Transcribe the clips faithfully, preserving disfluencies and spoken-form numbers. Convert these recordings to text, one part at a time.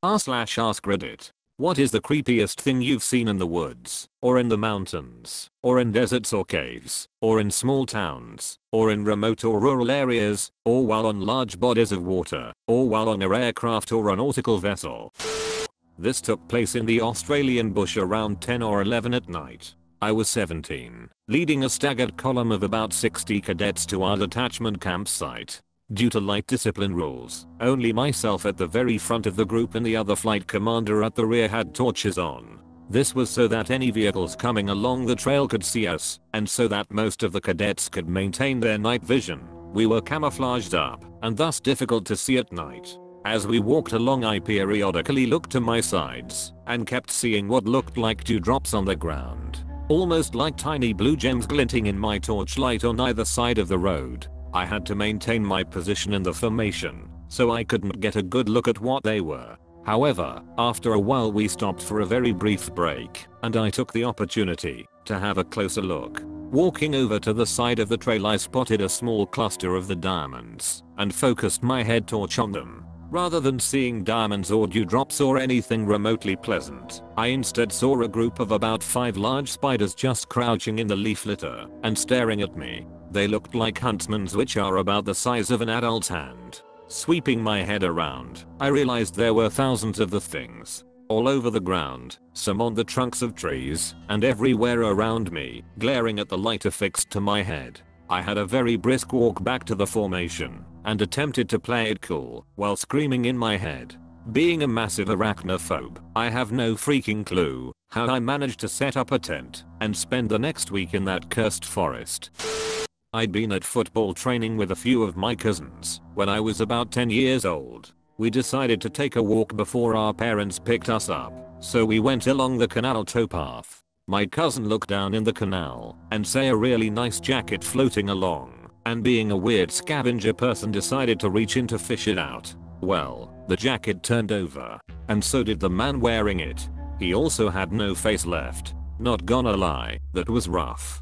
r slash AskReddit. What is the creepiest thing you've seen in the woods, or in the mountains, or in deserts or caves, or in small towns, or in remote or rural areas, or while on large bodies of water, or while on an aircraft or a nautical vessel? This took place in the Australian bush around ten or eleven at night. I was seventeen, leading a staggered column of about sixty cadets to our detachment campsite. Due to light discipline rules, only myself at the very front of the group and the other flight commander at the rear had torches on. This was so that any vehicles coming along the trail could see us, and so that most of the cadets could maintain their night vision. We were camouflaged up, and thus difficult to see at night. As we walked along, I periodically looked to my sides, and kept seeing what looked like dewdrops on the ground. Almost like tiny blue gems glinting in my torchlight on either side of the road. I had to maintain my position in the formation, so I couldn't get a good look at what they were. However, after a while we stopped for a very brief break, and I took the opportunity to have a closer look. Walking over to the side of the trail, I spotted a small cluster of the diamonds, and focused my head torch on them. Rather than seeing diamonds or dewdrops or anything remotely pleasant, I instead saw a group of about five large spiders just crouching in the leaf litter and staring at me. They looked like huntsmen, which are about the size of an adult's hand. Sweeping my head around, I realized there were thousands of the things. All over the ground, some on the trunks of trees, and everywhere around me, glaring at the light affixed to my head. I had a very brisk walk back to the formation, and attempted to play it cool, while screaming in my head. Being a massive arachnophobe, I have no freaking clue how I managed to set up a tent, and spend the next week in that cursed forest. I'd been at football training with a few of my cousins when I was about ten years old. We decided to take a walk before our parents picked us up, so we went along the canal towpath. My cousin looked down in the canal and saw a really nice jacket floating along, and being a weird scavenger person, decided to reach in to fish it out. Well, the jacket turned over, and so did the man wearing it. He also had no face left. Not gonna lie, that was rough.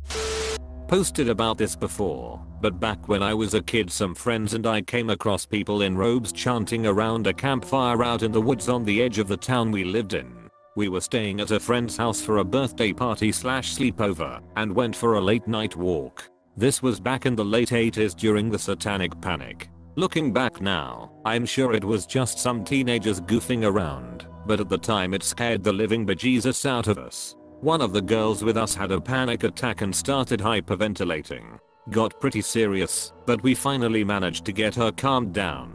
Posted about this before, but back when I was a kid, some friends and I came across people in robes chanting around a campfire out in the woods on the edge of the town we lived in. We were staying at a friend's house for a birthday party slash sleepover, and went for a late night walk. This was back in the late eighties during the Satanic Panic. Looking back now, I'm sure it was just some teenagers goofing around, but at the time it scared the living bejesus out of us. One of the girls with us had a panic attack and started hyperventilating. Got pretty serious, but we finally managed to get her calmed down.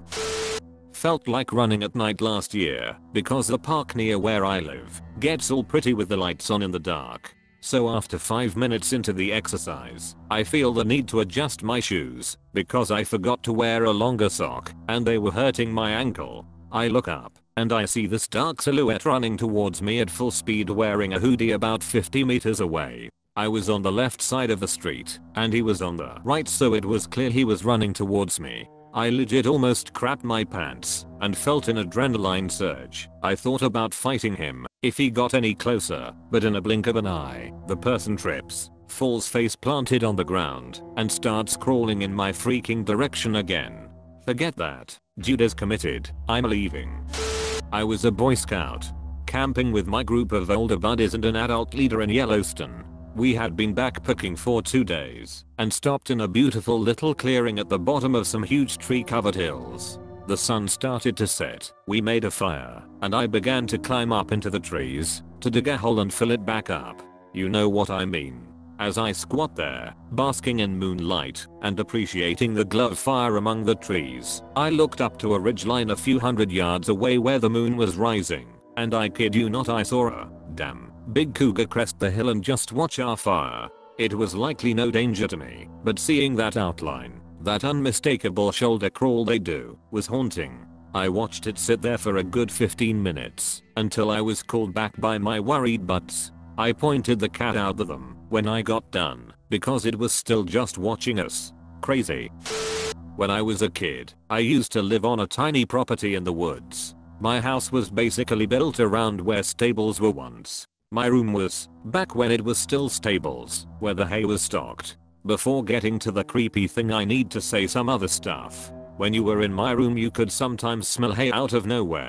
Felt like running at night last year, because the park near where I live gets all pretty with the lights on in the dark. So after five minutes into the exercise, I feel the need to adjust my shoes, because I forgot to wear a longer sock, and they were hurting my ankle. I look up, and I see this dark silhouette running towards me at full speed wearing a hoodie about fifty meters away. I was on the left side of the street, and he was on the right, so it was clear he was running towards me. I legit almost crapped my pants, and felt an adrenaline surge. I thought about fighting him if he got any closer, but in a blink of an eye, the person trips, falls face planted on the ground, and starts crawling in my freaking direction again. Forget that. Dude is committed. I'm leaving. I was a Boy Scout, camping with my group of older buddies and an adult leader in Yellowstone. We had been backpacking for two days and stopped in a beautiful little clearing at the bottom of some huge tree-covered hills. The sun started to set. We made a fire, and I began to climb up into the trees to dig a hole and fill it back up. You know what I mean. As I squat there, basking in moonlight and appreciating the glow of fire among the trees, I looked up to a ridgeline a few hundred yards away where the moon was rising, and I kid you not, I saw a damn big cougar crest the hill and just watch our fire. It was likely no danger to me, but seeing that outline, that unmistakable shoulder crawl they do, was haunting. I watched it sit there for a good fifteen minutes, until I was called back by my worried butts. I pointed the cat out at them when I got done, because it was still just watching us. Crazy. When I was a kid, I used to live on a tiny property in the woods. My house was basically built around where stables were once. My room was, back when it was still stables, where the hay was stocked. Before getting to the creepy thing, I need to say some other stuff. When you were in my room, you could sometimes smell hay out of nowhere.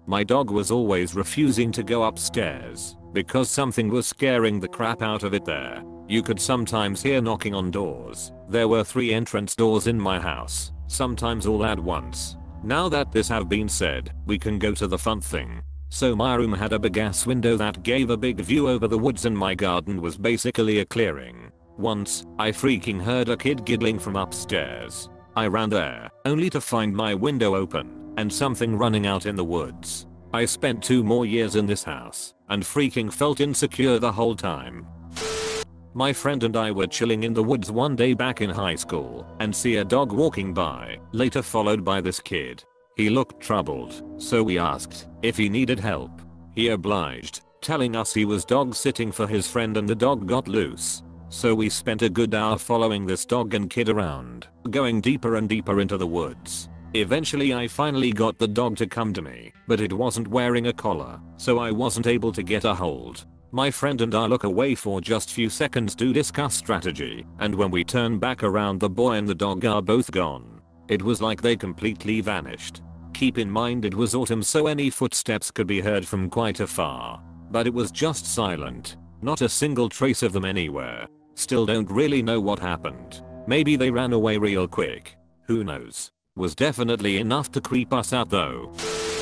My dog was always refusing to go upstairs because something was scaring the crap out of it there. You could sometimes hear knocking on doors. There were three entrance doors in my house, sometimes all at once. Now that this have been said, we can go to the fun thing. So my room had a big ass window that gave a big view over the woods and my garden was basically a clearing. Once, I freaking heard a kid giggling from upstairs. I ran there, only to find my window open and something running out in the woods. I spent two more years in this house and freaking felt insecure the whole time. My friend and I were chilling in the woods one day back in high school and see a dog walking by, later followed by this kid. He looked troubled, so we asked if he needed help. He obliged, telling us he was dog sitting for his friend and the dog got loose. So we spent a good hour following this dog and kid around, going deeper and deeper into the woods. Eventually I finally got the dog to come to me, but it wasn't wearing a collar, so I wasn't able to get a hold. My friend and I look away for just few seconds to discuss strategy, and when we turn back around, the boy and the dog are both gone. It was like they completely vanished. Keep in mind it was autumn, so any footsteps could be heard from quite afar. But it was just silent. Not a single trace of them anywhere. Still don't really know what happened. Maybe they ran away real quick. Who knows? Was definitely enough to creep us out though.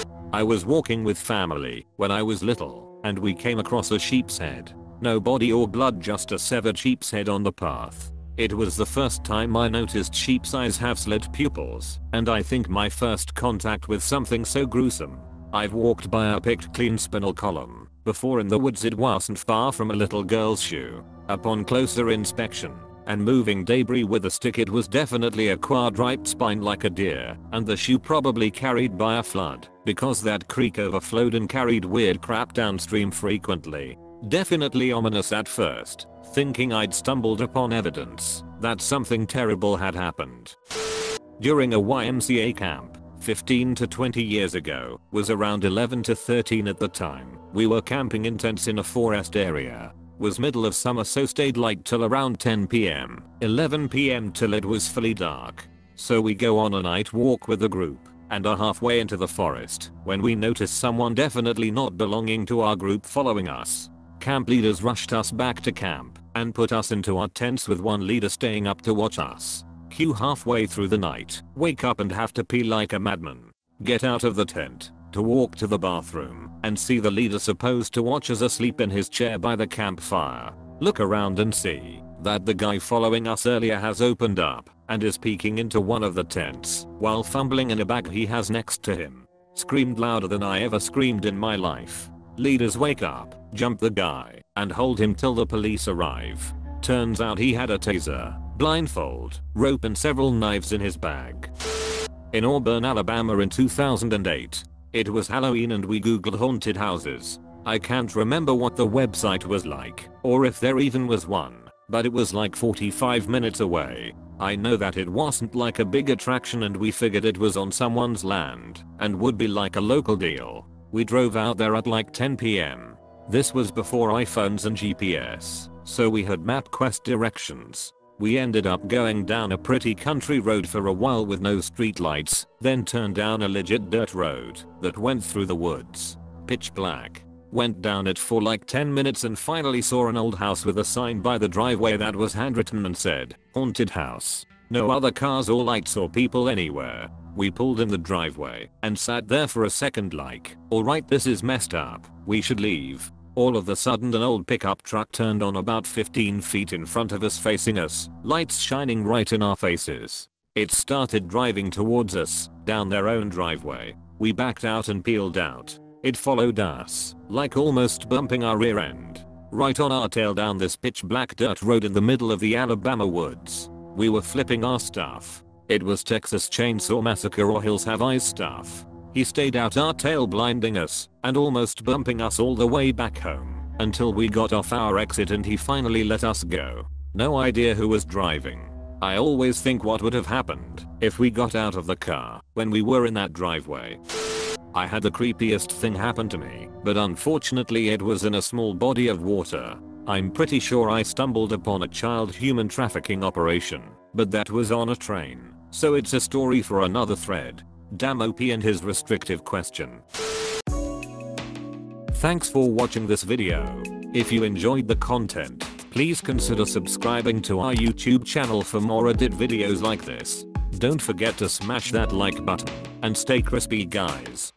I was walking with family when I was little, and we came across a sheep's head. No body or blood, just a severed sheep's head on the path. It was the first time I noticed sheep's eyes have slit pupils, and I think my first contact with something so gruesome. I've walked by a picked clean spinal column before in the woods. It wasn't far from a little girl's shoe. Upon closer inspection and moving debris with a stick, it was definitely a quadriped spine like a deer, and the shoe probably carried by a flood because that creek overflowed and carried weird crap downstream frequently. Definitely ominous at first, thinking I'd stumbled upon evidence that something terrible had happened. During a Y M C A camp, fifteen to twenty years ago, was around eleven to thirteen at the time. We were camping in tents in a forest area. Was middle of summer, so stayed light till around ten p m, eleven p m till it was fully dark. So we go on a night walk with the group and are halfway into the forest when we notice someone definitely not belonging to our group following us. Camp leaders rushed us back to camp and put us into our tents with one leader staying up to watch us. Cue halfway through the night, wake up and have to pee like a madman. Get out of the tent to walk to the bathroom and see the leader supposed to watch us asleep in his chair by the campfire. Look around and see that the guy following us earlier has opened up and is peeking into one of the tents while fumbling in a bag he has next to him. Screamed louder than I ever screamed in my life. Leaders wake up, jump the guy, and hold him till the police arrive. Turns out he had a taser, blindfold, rope and several knives in his bag. In Auburn, Alabama in two thousand eight. It was Halloween and we googled haunted houses. I can't remember what the website was like, or if there even was one, but it was like forty-five minutes away. I know that it wasn't like a big attraction and we figured it was on someone's land and would be like a local deal. We drove out there at like ten p m This was before iPhones and G P S, so we had MapQuest directions. We ended up going down a pretty country road for a while with no streetlights, then turned down a legit dirt road that went through the woods. Pitch black. Went down it for like ten minutes and finally saw an old house with a sign by the driveway that was handwritten and said, "Haunted house." No other cars or lights or people anywhere. We pulled in the driveway and sat there for a second like, alright, this is messed up, we should leave. All of a sudden an old pickup truck turned on about fifteen feet in front of us facing us, lights shining right in our faces. It started driving towards us, down their own driveway. We backed out and peeled out. It followed us, like almost bumping our rear end. Right on our tail down this pitch black dirt road in the middle of the Alabama woods. We were flipping our stuff. It was Texas Chainsaw Massacre or Hills Have Eyes stuff. He stayed out our tail blinding us and almost bumping us all the way back home until we got off our exit and he finally let us go. No idea who was driving. I always think what would have happened if we got out of the car when we were in that driveway. I had the creepiest thing happen to me, but unfortunately it was in a small body of water. I'm pretty sure I stumbled upon a child human trafficking operation, but that was on a train, so it's a story for another thread. Damn O P and his restrictive question. Thanks for watching this video. If you enjoyed the content, please consider subscribing to our YouTube channel for more edit videos like this. Don't forget to smash that like button, and stay crispy guys.